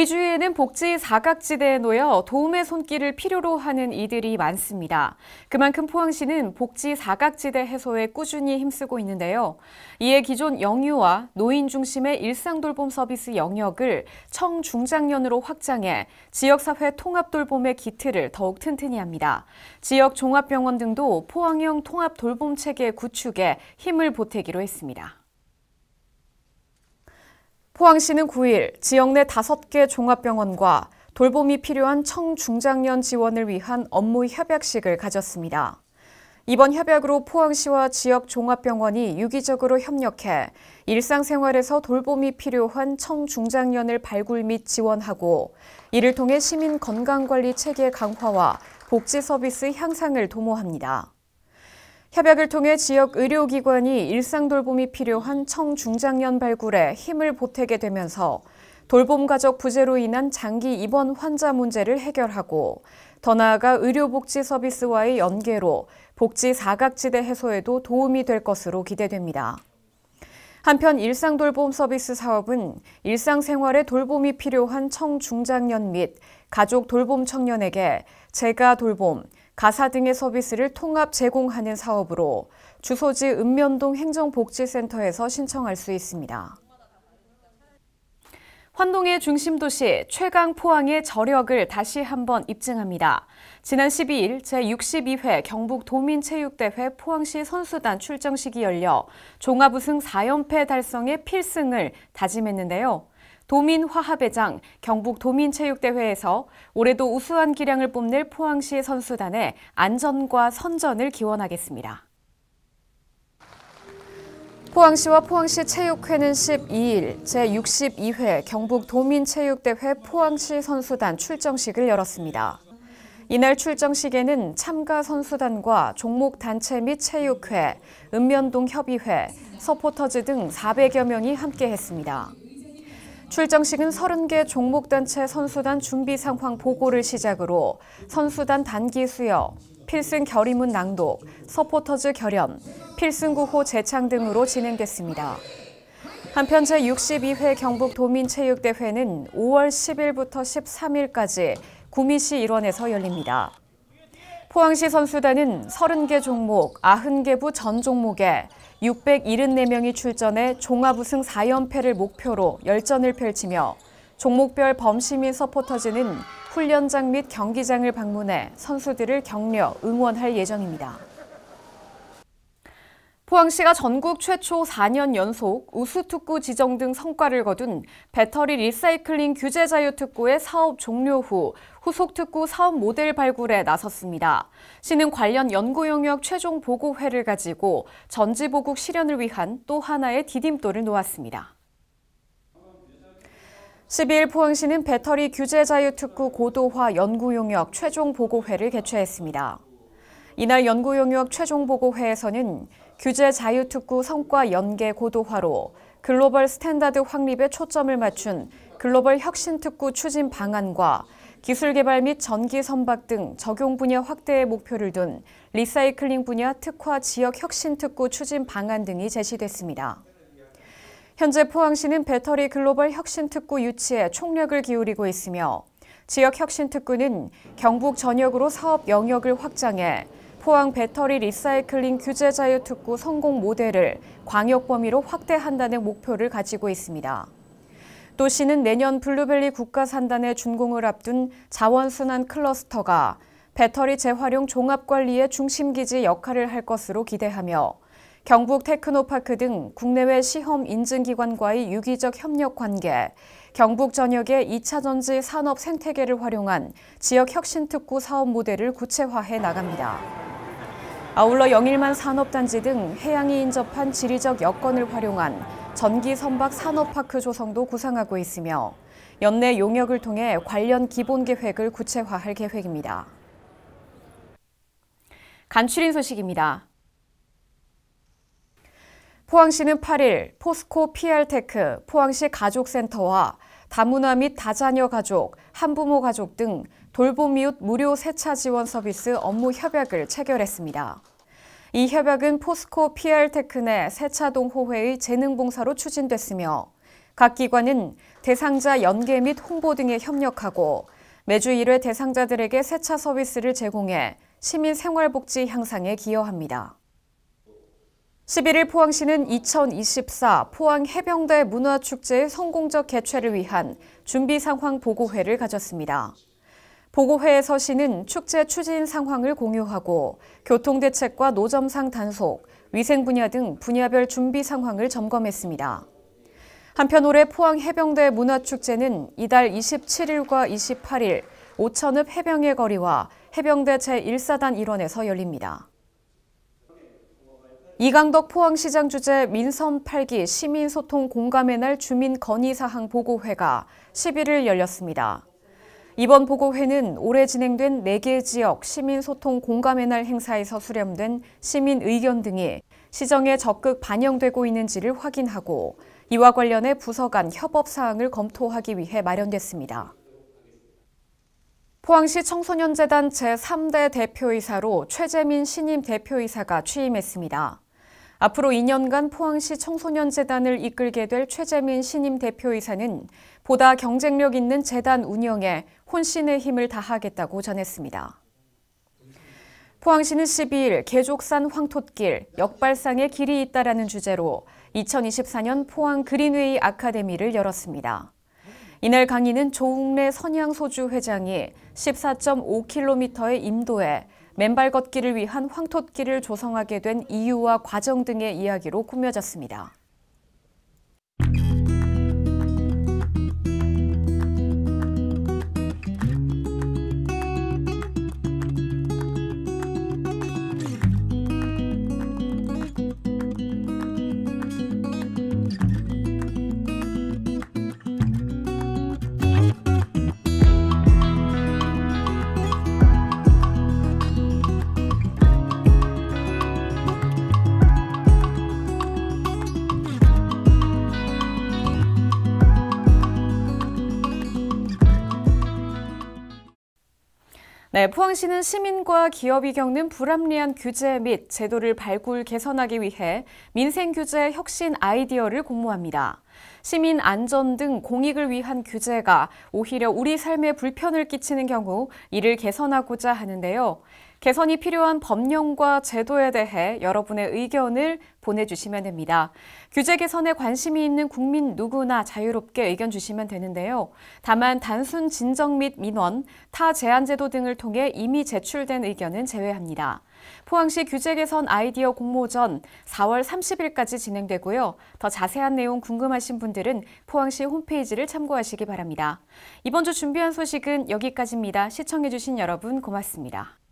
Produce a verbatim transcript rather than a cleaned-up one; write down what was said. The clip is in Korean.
우리 주위에는 복지 사각지대에 놓여 도움의 손길을 필요로 하는 이들이 많습니다. 그만큼 포항시는 복지 사각지대 해소에 꾸준히 힘쓰고 있는데요. 이에 기존 영유아, 노인 중심의 일상돌봄 서비스 영역을 청중장년으로 확장해 지역사회 통합돌봄의 기틀을 더욱 튼튼히 합니다. 지역 종합병원 등도 포항형 통합돌봄체계 구축에 힘을 보태기로 했습니다. 포항시는 구 일 지역 내 다섯 개 종합병원과 돌봄이 필요한 청중장년 지원을 위한 업무 협약식을 가졌습니다. 이번 협약으로 포항시와 지역 종합병원이 유기적으로 협력해 일상생활에서 돌봄이 필요한 청중장년을 발굴 및 지원하고 이를 통해 시민 건강관리 체계 강화와 복지 서비스 향상을 도모합니다. 협약을 통해 지역 의료기관이 일상돌봄이 필요한 청중장년 발굴에 힘을 보태게 되면서 돌봄가족 부재로 인한 장기 입원 환자 문제를 해결하고 더 나아가 의료복지 서비스와의 연계로 복지 사각지대 해소에도 도움이 될 것으로 기대됩니다. 한편 일상돌봄 서비스 사업은 일상생활에 돌봄이 필요한 청중장년 및 가족 돌봄 청년에게 재가 돌봄, 가사 등의 서비스를 통합 제공하는 사업으로 주소지 읍면동 행정복지센터에서 신청할 수 있습니다. 환동의 중심도시 최강 포항의 저력을 다시 한번 입증합니다. 지난 십이 일 제육십이 회 경북도민체육대회 포항시 선수단 출정식이 열려 종합우승 사 연패 달성의 필승을 다짐했는데요. 도민화합회장 경북도민체육대회에서 올해도 우수한 기량을 뽐낼 포항시 선수단의 안전과 선전을 기원하겠습니다. 포항시와 포항시 체육회는 십이 일 제육십이 회 경북도민체육대회 포항시 선수단 출정식을 열었습니다. 이날 출정식에는 참가 선수단과 종목 단체 및 체육회, 읍면동 협의회, 서포터즈 등 사백여 명이 함께했습니다. 출정식은 서른 개 종목단체 선수단 준비 상황 보고를 시작으로 선수단 단기 수여, 필승 결의문 낭독, 서포터즈 결연, 필승 구호 제창 등으로 진행됐습니다. 한편 제육십이 회 경북도민체육대회는 오월 십일부터 십삼 일까지 구미시 일원에서 열립니다. 포항시 선수단은 서른 개 종목, 구십 개 부 전 종목에 육백칠십사 명이 출전해 종합우승 사 연패를 목표로 열전을 펼치며 종목별 범시민 서포터즈는 훈련장 및 경기장을 방문해 선수들을 격려, 응원할 예정입니다. 포항시가 전국 최초 사 년 연속 우수특구 지정 등 성과를 거둔 배터리 리사이클링 규제 자유 특구의 사업 종료 후 후속 특구 사업 모델 발굴에 나섰습니다. 시는 관련 연구 영역 최종 보고회를 가지고 전지보국 실현을 위한 또 하나의 디딤돌을 놓았습니다. 십이 일 포항시는 배터리 규제 자유 특구 고도화 연구 영역 최종 보고회를 개최했습니다. 이날 연구 영역 최종 보고회에서는 규제 자유 특구 성과 연계 고도화로 글로벌 스탠다드 확립에 초점을 맞춘 글로벌 혁신 특구 추진 방안과 기술 개발 및 전기 선박 등 적용 분야 확대의 목표를 둔 리사이클링 분야 특화 지역 혁신 특구 추진 방안 등이 제시됐습니다. 현재 포항시는 배터리 글로벌 혁신 특구 유치에 총력을 기울이고 있으며 지역 혁신 특구는 경북 전역으로 사업 영역을 확장해 포항 배터리 리사이클링 규제 자유 특구 성공 모델을 광역 범위로 확대한다는 목표를 가지고 있습니다. 또 시는 내년 블루밸리 국가산단의 준공을 앞둔 자원순환 클러스터가 배터리 재활용 종합관리의 중심기지 역할을 할 것으로 기대하며 경북 테크노파크 등 국내외 시험 인증기관과의 유기적 협력 관계, 경북 전역의 이 차 전지 산업 생태계를 활용한 지역 혁신 특구 사업 모델을 구체화해 나갑니다. 아울러 영일만 산업단지 등 해양이 인접한 지리적 여건을 활용한 전기 선박 산업파크 조성도 구상하고 있으며 연내 용역을 통해 관련 기본 계획을 구체화할 계획입니다. 간추린 소식입니다. 포항시는 팔 일 포스코 피알테크 포항시 가족센터와 다문화 및 다자녀 가족, 한부모 가족 등 돌봄 이웃 무료 세차 지원 서비스 업무 협약을 체결했습니다. 이 협약은 포스코 피알테크 내 세차동 호회의 재능봉사로 추진됐으며 각 기관은 대상자 연계 및 홍보 등에 협력하고 매주 일 회 대상자들에게 세차 서비스를 제공해 시민 생활복지 향상에 기여합니다. 십일 일 포항시는 이천이십사 포항 해병대 문화축제의 성공적 개최를 위한 준비 상황 보고회를 가졌습니다. 보고회에서 시는 축제 추진 상황을 공유하고 교통대책과 노점상 단속, 위생 분야 등 분야별 준비 상황을 점검했습니다. 한편 올해 포항 해병대 문화축제는 이달 이십칠 일과 이십팔 일 오천읍 해병의 거리와 해병대 제일 사단 일원에서 열립니다. 이강덕 포항시장 주재 민선 팔 기 시민소통 공감의 날 주민 건의사항 보고회가 십일 일 열렸습니다. 이번 보고회는 올해 진행된 네 개 지역 시민소통 공감의 날 행사에서 수렴된 시민 의견 등이 시정에 적극 반영되고 있는지를 확인하고 이와 관련해 부서 간 협업 사항을 검토하기 위해 마련됐습니다. 포항시 청소년재단 제삼 대 대표이사로 최재민 신임 대표이사가 취임했습니다. 앞으로 이 년간 포항시 청소년재단을 이끌게 될 최재민 신임 대표이사는 보다 경쟁력 있는 재단 운영에 혼신의 힘을 다하겠다고 전했습니다. 포항시는 십이 일 계족산 황톳길, 역발상의 길이 있다라는 주제로 이천이십사 년 포항 그린웨이 아카데미를 열었습니다. 이날 강의는 조웅래 선양소주 회장이 십사 점 오 킬로미터의 임도에 맨발 걷기를 위한 황톳길을 조성하게 된 이유와 과정 등의 이야기로 꾸며졌습니다. 네, 포항시는 시민과 기업이 겪는 불합리한 규제 및 제도를 발굴 개선하기 위해 민생규제 혁신 아이디어를 공모합니다. 시민 안전 등 공익을 위한 규제가 오히려 우리 삶에 불편을 끼치는 경우 이를 개선하고자 하는데요. 개선이 필요한 법령과 제도에 대해 여러분의 의견을 보내주시면 됩니다. 규제 개선에 관심이 있는 국민 누구나 자유롭게 의견 주시면 되는데요. 다만 단순 진정 및 민원, 타 제한 제도 등을 통해 이미 제출된 의견은 제외합니다. 포항시 규제 개선 아이디어 공모전 사월 삼십일까지 진행되고요. 더 자세한 내용 궁금하신 분들은 포항시 홈페이지를 참고하시기 바랍니다. 이번 주 준비한 소식은 여기까지입니다. 시청해주신 여러분 고맙습니다.